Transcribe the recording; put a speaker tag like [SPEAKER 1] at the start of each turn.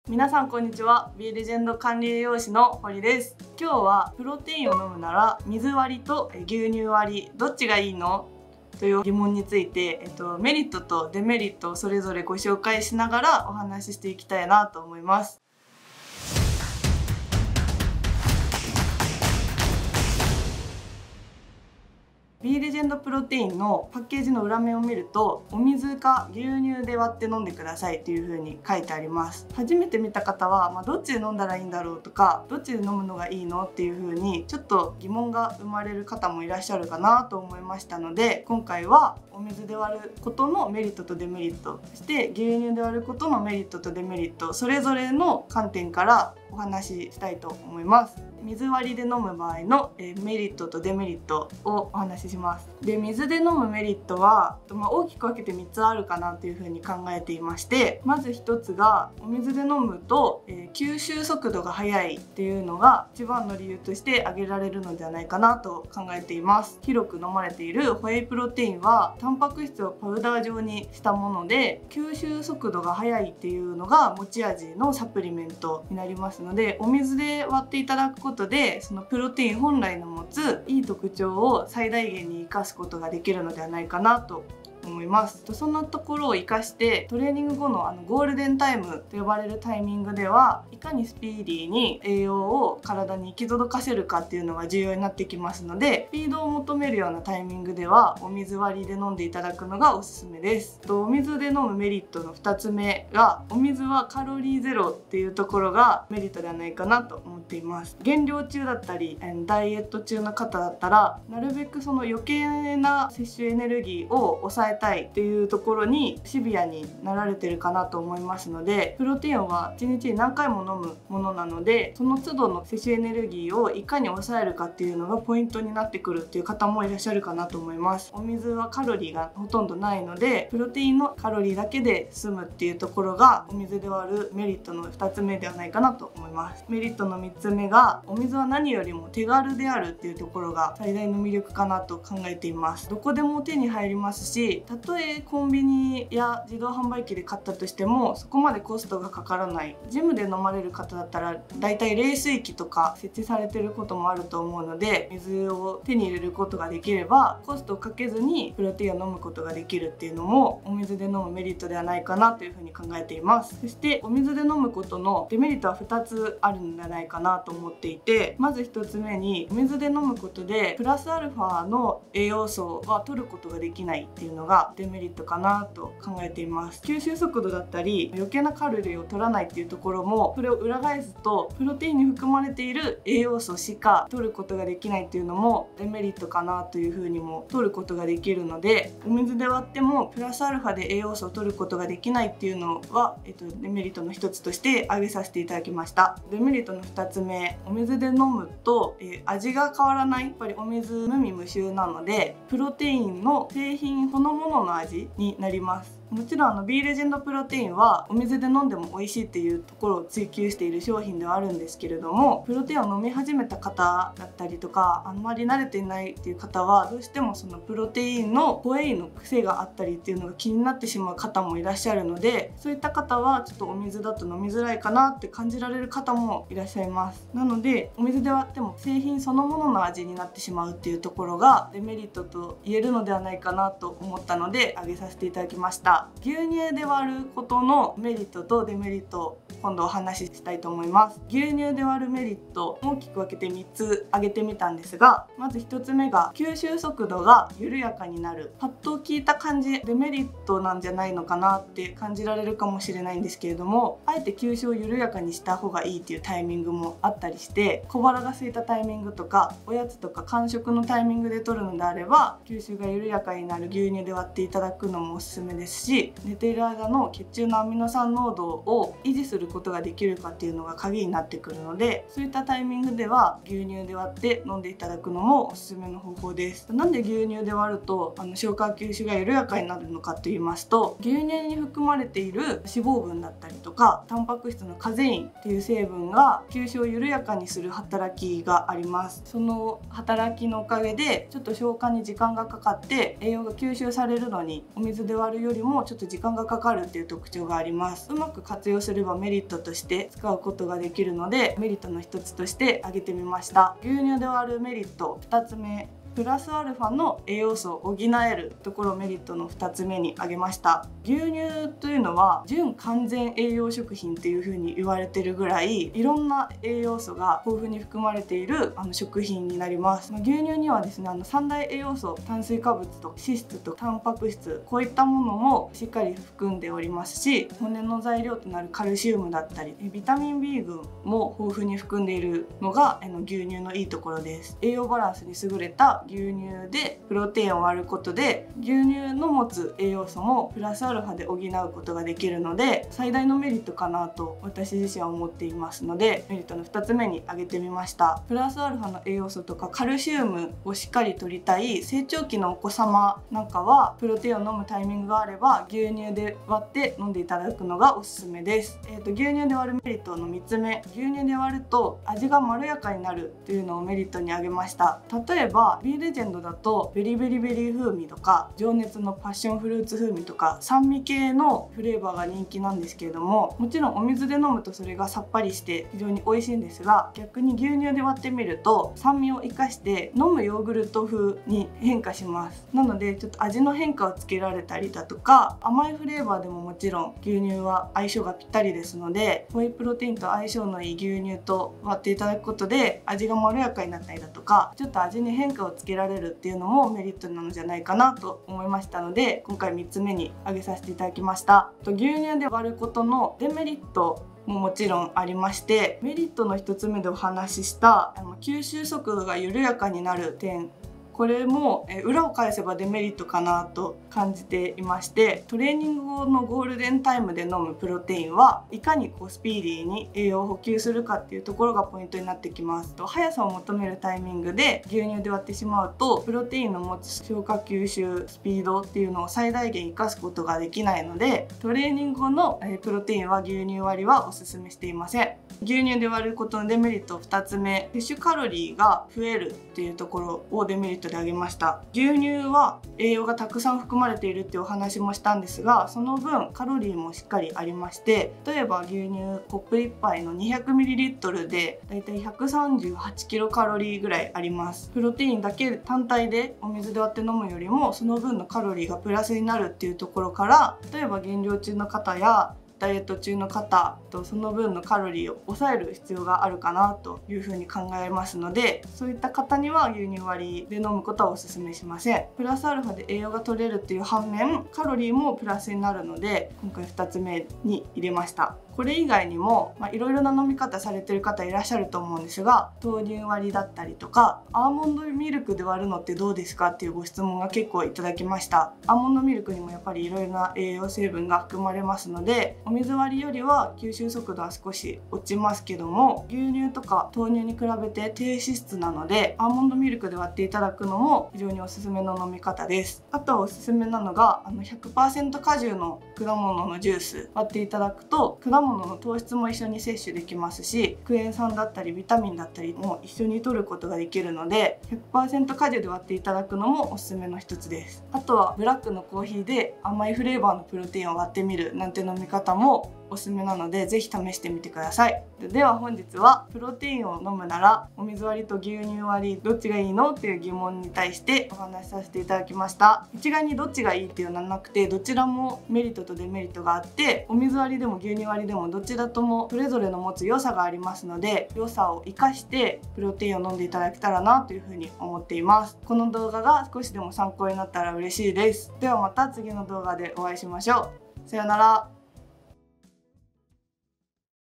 [SPEAKER 1] 皆さんこんにちは。Bレジェンド管理栄養士の堀です。今日はプロテインを飲むなら水割りと牛乳割りどっちがいいのという疑問について、メリットとデメリットをそれぞれご紹介しながらお話ししていきたいなと思います。Bレジェンドプロテインのパッケージの裏面を見ると、お水か牛乳で割って飲んでくださいという風に書いてあります。初めて見た方は、どっちで飲んだらいいんだろうとか、どっちで飲むのがいいのっていう風にちょっと疑問が生まれる方もいらっしゃるかなと思いましたので、今回はお水で割ることのメリットとデメリット、そして牛乳で割ることのメリットとデメリット、それぞれの観点からお話ししたいと思います。水割りで飲む場合のメリットとデメリットをお話しします。で、水で飲むメリットは、大きく分けて3つあるかなというふうに考えていまして、まず1つがお水で飲むと、吸収速度が速いっていうのが一番の理由として挙げられるのではないかなと考えています。広く飲まれているホエイプロテインはタンパク質をパウダー状にしたもので、吸収速度が速いっていうのが持ち味のサプリメントになりますので、お水で割っていただくことでそのプロテイン本来の持ついい特徴を最大限に生かすことができるのではないかなと思います。そんなところを生かしてトレーニング後のゴールデンタイムと呼ばれるタイミングではいかにスピーディーに栄養を体に行き届かせるかっていうのが重要になってきますので、スピードを求めるようなタイミングではお水割りで飲んでいただくのがおすすめです。お水で飲むメリットの2つ目が、お水はカロリーゼロっていうところがメリットではないかなと思っています。減量中だったりダイエット中の方だったら、なるべくその余計な摂取エネルギーを抑えたいっていうところにシビアになられてるかなと思いますので、プロテインは1日に何回も飲むものなので、その都度の摂取エネルギーをいかに抑えるかっていうのがポイントになってくるっていう方もいらっしゃるかなと思います。お水はカロリーがほとんどないので、プロテインのカロリーだけで済むっていうところがお水で割るメリットの2つ目ではないかなと思います。メリットの3つ目が、お水は何よりも手軽であるっていうところが最大の魅力かなと考えています。どこでも手に入りますし、たとえコンビニや自動販売機で買ったとしてもそこまでコストがかからない。ジムで飲まれる方だったらだいたい冷水器とか設置されてることもあると思うので、水を手に入れることができればコストをかけずにプロテインを飲むことができるっていうのもお水で飲むメリットではないかなというふうに考えています。そしてお水で飲むことのデメリットは2つあるんじゃないかなと思っていて、まず1つ目に、お水で飲むことでプラスアルファの栄養素は取ることができないっていうのがデメリットかなと考えています。吸収速度だったり余計なカロリーを取らないっていうところも、それを裏返すとプロテインに含まれている栄養素しか取ることができないっていうのもデメリットかなというふうにも取ることができるので、お水で割ってもプラスアルファで栄養素を取ることができないっていうのは、デメリットの一つとして挙げさせていただきました。デメリットの2つ目、お水で飲むと、味が変わらない。やっぱりお水無味無臭なので、プロテインの製品そのものの味になります。もちろんBレジェンドプロテインはお水で飲んでも美味しいっていうところを追求している商品ではあるんですけれども、プロテインを飲み始めた方だったりとか、あんまり慣れていないっていう方はどうしてもそのプロテインのホエイの癖があったりっていうのが気になってしまう方もいらっしゃるので、そういった方はちょっとお水だと飲みづらいかなって感じられる方もいらっしゃいます。なのでお水で割っても製品そのものの味になってしまうっていうところがデメリットと言えるのではないかなと思ったので挙げさせていただきました。牛乳で割ることのメリットとデメリット、今度お話ししたいと思います。牛乳で割るメリット、大きく分けて3つ挙げてみたんですが、まず1つ目が吸収速度が緩やかになる。パッと聞いた感じデメリットなんじゃないのかなって感じられるかもしれないんですけれども、あえて吸収を緩やかにした方がいいっていうタイミングもあったりして、小腹が空いたタイミングとかおやつとか間食のタイミングで取るのであれば、吸収が緩やかになる牛乳で割っていただくのもおすすめですし、寝ている間の血中のアミノ酸濃度を維持することができるかっていうのが鍵になってくるので、そういったタイミングでは牛乳で割って飲んでいただくのもおすすめの方法です。なんで牛乳で割ると消化吸収が緩やかになるのかと言いますと、牛乳に含まれている脂肪分だったりとかタンパク質のカゼインっていう成分が吸収を緩やかにする働きがあります。その働きのおかげでちょっと消化に時間がかかって栄養が吸収されるのにお水で割るよりももちょっと時間がかかるっていう特徴があります。うまく活用すればメリットとして使うことができるので、メリットの一つとして挙げてみました。牛乳で割るメリット2つ目、プラスアルファの栄養素を補えるところをメリットの2つ目に挙げました。牛乳というのは準完全栄養食品っていう風に言われてるぐらい、いろんな栄養素が豊富に含まれている食品になります。牛乳にはですね、三大栄養素、炭水化物と脂質とタンパク質、こういったものもしっかり含んでおりますし、骨の材料となるカルシウムだったりビタミン B 群も豊富に含んでいるのが牛乳のいいところです。栄養バランスに優れた牛乳でプロテインを割ることで、牛乳の持つ栄養素もプラスアルファで補うことができるので、最大のメリットかなと私自身は思っていますので、メリットの2つ目に挙げてみました。プラスアルファの栄養素とかカルシウムをしっかり摂りたい成長期のお子様なんかは、プロテインを飲むタイミングがあれば牛乳で割って飲んでいただくのがおすすめです。牛乳で割るメリットの3つ目、牛乳で割ると味がまろやかになるというのをメリットに挙げました。例えばビーレジェンドだとベリベリベリー風味とか情熱のパッションフルーツ風味とか酸味系のフレーバーが人気なんですけれども、もちろんお水で飲むとそれがさっぱりして非常に美味しいんですが、逆に牛乳で割ってみると酸味を生かして飲むヨーグルト風に変化します。なのでちょっと味の変化をつけられたりだとか、甘いフレーバーでももちろん牛乳は相性がぴったりですので、ホエイプロテインと相性のいい牛乳と割っていただくことで味がまろやかになったりだとか、ちょっと味に変化をつけられるっていうのもメリットなのじゃないかなと思いましたので、今回3つ目に挙げさせていただきました。牛乳で割ることのデメリットももちろんありまして、メリットの1つ目でお話しした吸収速度が緩やかになる点、これも裏を返せばデメリットかなと感じていまして、トレーニング後のゴールデンタイムで飲むプロテインはいかにスピーディーに栄養を補給するかっていうところがポイントになってきます。速さを求めるタイミングで牛乳で割ってしまうと、プロテインの持つ消化吸収スピードっていうのを最大限生かすことができないので、トレーニング後のプロテインは牛乳割りはおすすめしていません。牛乳で割ることのデメリット2つ目、摂取カロリーが増えるっていうところをデメリットで挙げました。牛乳は栄養がたくさん含まれているっていうお話もしたんですが、その分カロリーもしっかりありまして、例えば牛乳コップ1杯の 200ml でだいたい138キロカロリーぐらいあります。プロテインだけ単体でお水で割って飲むよりもその分のカロリーがプラスになるっていうところから、例えば減量中の方やダイエット中の方とその分のカロリーを抑える必要があるかなというふうに考えますので、そういった方には牛乳割りで飲むことはおすすめしません。プラスアルファで栄養が取れるっていう反面、カロリーもプラスになるので、今回2つ目に入れました。これ以外にもいろいろな飲み方されてる方いらっしゃると思うんですが、豆乳割りだったりとかアーモンドミルクで割るのってどうですかっていうご質問が結構いただきました。アーモンドミルクにもやっぱりいろいろな栄養成分が含まれますので、お水割りよりは吸収速度は少し落ちますけども、牛乳とか豆乳に比べて低脂質なので、アーモンドミルクで割っていただくのも非常におすすめの飲み方です。あとはおすすめなのが100% 果汁の果物のジュース割っていただくと、果物の糖質も一緒に摂取できますし、クエン酸だったりビタミンだったりも一緒に摂ることができるので、 100% 果汁で割っていただくのもおすすめの一つです。あとはブラックのコーヒーで甘いフレーバーのプロテインを割ってみるなんて飲み方もおすすめなので、ぜひ試してみてください。では本日はプロテインを飲むならお水割りと牛乳割りどっちがいいのっていう疑問に対してお話しさせていただきました。一概にどっちがいいっていうのはなくて、どちらもメリットとデメリットがあって、お水割りでも牛乳割りでもどちらともそれぞれの持つ良さがありますので、良さを生かしてプロテインを飲んでいただけたらなというふうに思っています。この動画が少しでも参考になったら嬉しいです。ではまた次の動画でお会いしましょう。さようなら。